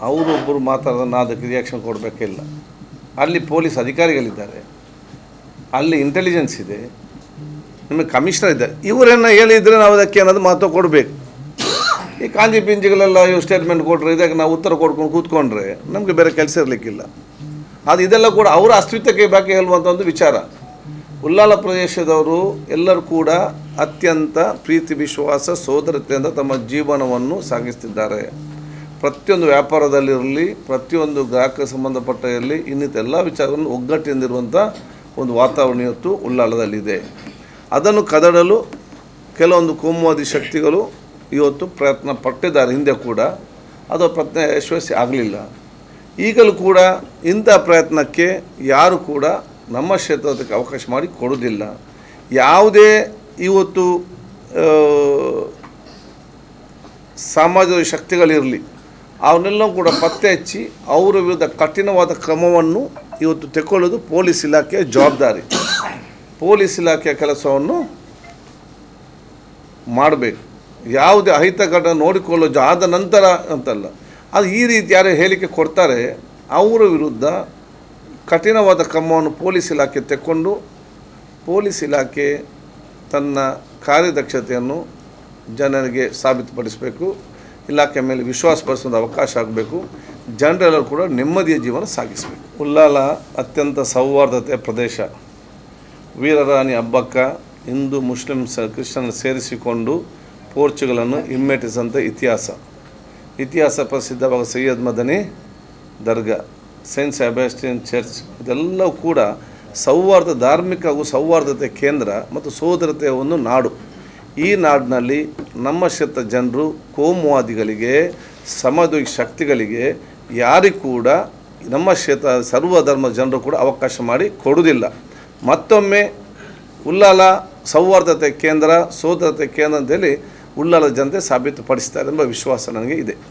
ಅವರೊಬ್ಬರು ಮಾತಾಡೋದನ್ನು ಅದಕ್ಕೆ ರಿಯಾಕ್ಷನ್ ಕೊಡಬೇಕಿಲ್ಲ. ಅಲ್ಲಿ ಪೊಲೀಸ್ ಅಧಿಕಾರಿಗಳಿದ್ದಾರೆ, ಅಲ್ಲಿ ಇಂಟೆಲಿಜೆನ್ಸ್ ಇದೆ, ನಿಮಗೆ ಕಮಿಷನರ್ ಇದ್ದಾರೆ. ಇವರನ್ನು ಹೇಳಿದರೆ ನಾವು ಅದಕ್ಕೆ ಏನಾದರೂ ಮಹತ್ವ ಕೊಡಬೇಕು. ಈ ಕಾಂಜಿ ಪಿಂಜಿಗಳೆಲ್ಲ ಇವು ಸ್ಟೇಟ್ಮೆಂಟ್ ಕೊಟ್ಟರೆ ಇದಕ್ಕೆ ನಾವು ಉತ್ತರ ಕೊಡ್ಕೊಂಡು ಕೂತ್ಕೊಂಡ್ರೆ ನಮಗೆ ಬೇರೆ ಕೆಲಸ ಇರಲಿಕ್ಕಿಲ್ಲ. ಅದು ಇದೆಲ್ಲ ಕೂಡ ಅವರ ಅಸ್ತಿತ್ವಕ್ಕೆ ಬಗ್ಗೆ ಹೇಳುವಂಥ ಒಂದು ವಿಚಾರ. ಉಳ್ಳಾಲ ಪ್ರದೇಶದವರು ಎಲ್ಲರೂ ಕೂಡ ಅತ್ಯಂತ ಪ್ರೀತಿ ವಿಶ್ವಾಸ ಸೋದರತೆಯಿಂದ ತಮ್ಮ ಜೀವನವನ್ನು ಸಾಗಿಸ್ತಿದ್ದಾರೆ. ಪ್ರತಿಯೊಂದು ವ್ಯಾಪಾರದಲ್ಲಿರಲಿ, ಪ್ರತಿಯೊಂದು ಗ್ರಾಹಕ ಸಂಬಂಧಪಟ್ಟ ಇರಲಿ, ಇನ್ನಿತೆಲ್ಲ ವಿಚಾರಗಳನ್ನು ಒಗ್ಗಟ್ಟಿನಿರುವಂಥ ಒಂದು ವಾತಾವರಣ ಇವತ್ತು ಉಳ್ಳಾಲದಲ್ಲಿದೆ. ಅದನ್ನು ಕದಡಲು ಕೆಲವೊಂದು ಕೋಮುವಾದಿ ಶಕ್ತಿಗಳು ಇವತ್ತು ಪ್ರಯತ್ನ ಪಟ್ಟಿದ್ದಾರೆ ಹಿಂದೆ ಕೂಡ. ಅದು ಪ್ರಯತ್ನ ಯಶಸ್ವಿ ಆಗಲಿಲ್ಲ. ಈಗಲೂ ಕೂಡ ಇಂಥ ಪ್ರಯತ್ನಕ್ಕೆ ಯಾರು ಕೂಡ ನಮ್ಮ ಕ್ಷೇತ್ರಕ್ಕೆ ಅವಕಾಶ ಮಾಡಿ ಕೊಡೋದಿಲ್ಲ. ಯಾವುದೇ ಇವತ್ತು ಸಾಮಾಜಿಕ ಶಕ್ತಿಗಳಿರಲಿ, ಅವನ್ನೆಲ್ಲ ಕೂಡ ಪತ್ತೆ ಹಚ್ಚಿ ಅವರ ವಿರುದ್ಧ ಕಠಿಣವಾದ ಕ್ರಮವನ್ನು ಇವತ್ತು ತೆಗೊಳ್ಳೋದು ಪೊಲೀಸ್ ಇಲಾಖೆಯ ಜವಾಬ್ದಾರಿ. ಪೊಲೀಸ್ ಇಲಾಖೆಯ ಕೆಲಸವನ್ನು ಮಾಡಬೇಕು. ಯಾವುದೇ ಅಹಿತ ಘಟನೆ ನೋಡಿಕೊಳ್ಳೋ ಆದ ನಂತರ ಅಂತಲ್ಲ, ಅದು ಈ ರೀತಿ ಯಾರು ಹೇಳಿಕೆ ಕೊಡ್ತಾರೆ ಅವರ ವಿರುದ್ಧ ಕಠಿಣವಾದ ಕ್ರಮವನ್ನು ಪೊಲೀಸ್ ಇಲಾಖೆ ತೆಕ್ಕೊಂಡು ಪೊಲೀಸ್ ಇಲಾಖೆ ತನ್ನ ಕಾರ್ಯದಕ್ಷತೆಯನ್ನು ಜನರಿಗೆ ಸಾಬೀತುಪಡಿಸಬೇಕು. ಇಲಾಖೆ ಮೇಲೆ ವಿಶ್ವಾಸ ಪಡಿಸೋದು ಅವಕಾಶ ಆಗಬೇಕು. ಜನರೆಲ್ಲರೂ ಕೂಡ ನೆಮ್ಮದಿಯ ಜೀವನ ಸಾಗಿಸಬೇಕು. ಉಳ್ಳಾಲ ಅತ್ಯಂತ ಸೌಹಾರ್ದತೆಯ ಪ್ರದೇಶ. ವೀರರಾಣಿ ಹಬ್ಬಕ್ಕ ಹಿಂದೂ ಮುಸ್ಲಿಂ ಕ್ರಿಶ್ಚಿಯನ್ ಸೇರಿಸಿಕೊಂಡು ಪೋರ್ಚುಗಲನ್ನು ಹಿಮ್ಮೆಟ್ಟಿಸಿದಂಥ ಇತಿಹಾಸ ಪ್ರಸಿದ್ಧವಾದ Syed Madani dargah, saint Sebastian church, ಇದೆಲ್ಲವೂ ಕೂಡ ಸೌಹಾರ್ದ, ಧಾರ್ಮಿಕ ಹಾಗೂ ಸೌಹಾರ್ದತೆ ಕೇಂದ್ರ ಮತ್ತು ಸೋದರತೆಯ ಒಂದು ನಾಡು. ಈ ನಾಡಿನಲ್ಲಿ ನಮ್ಮ ಕ್ಷೇತ್ರ ಜನರು ಕೋಮುವಾದಿಗಳಿಗೆ, ಸಮದ್ವೈತ ಶಕ್ತಿಗಳಿಗೆ ಯಾರಿಗೂ ಕೂಡ ನಮ್ಮ ಕ್ಷೇತ್ರ ಸರ್ವಧರ್ಮ ಜನರು ಕೂಡ ಅವಕಾಶ ಮಾಡಿ ಕೊಡುವುದಿಲ್ಲ. ಮತ್ತೊಮ್ಮೆ ಉಳ್ಳಾಲ ಸೌಹಾರ್ದತೆ ಕೇಂದ್ರ, ಸೋದರತೆ ಕೇಂದ್ರ ಅಂತೇಳಿ ಉಳ್ಳಾಲ ಜನತೆ ಸಾಬೀತುಪಡಿಸ್ತಾರೆ ಎಂಬ ವಿಶ್ವಾಸ ನನಗೆ ಇದೆ.